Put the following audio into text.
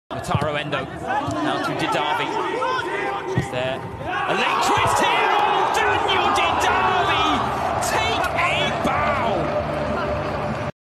Endo now to Didavi. Is there a late twist?